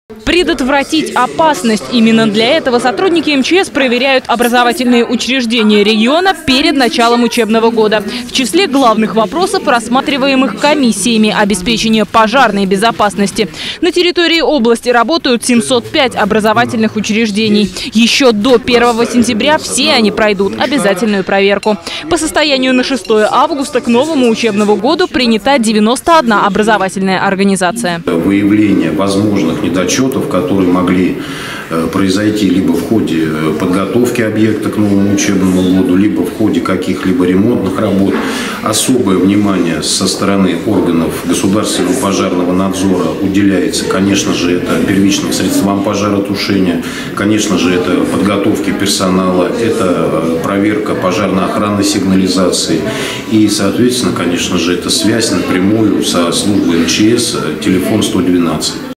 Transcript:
Предотвратить опасность. Именно для этого сотрудники МЧС проверяют образовательные учреждения региона перед началом учебного года. В числе главных вопросов, рассматриваемых комиссиями, обеспечение пожарной безопасности. На территории области работают 705 образовательных учреждений. Еще до 1 сентября все они пройдут обязательную проверку. По состоянию на 6 августа к новому учебному году принята 91 образовательная организация. Выявление возможных недочетов, которые могли произойти либо в ходе подготовки объекта к новому учебному году, либо в ходе каких-либо ремонтных работ. Особое внимание со стороны органов государственного пожарного надзора уделяется, конечно же, это первичным средствам пожаротушения, конечно же, это подготовки персонала, это проверка пожарно-охранной сигнализации и, соответственно, конечно же, это связь напрямую со службой МЧС, телефон 112.